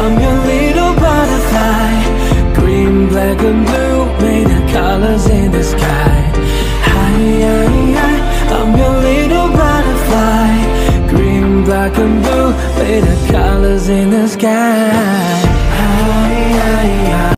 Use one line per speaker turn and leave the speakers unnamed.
I'm your little butterfly, green, black and blue, made of colors in the sky. I'm your little butterfly, green, black and blue, made of colors in the sky.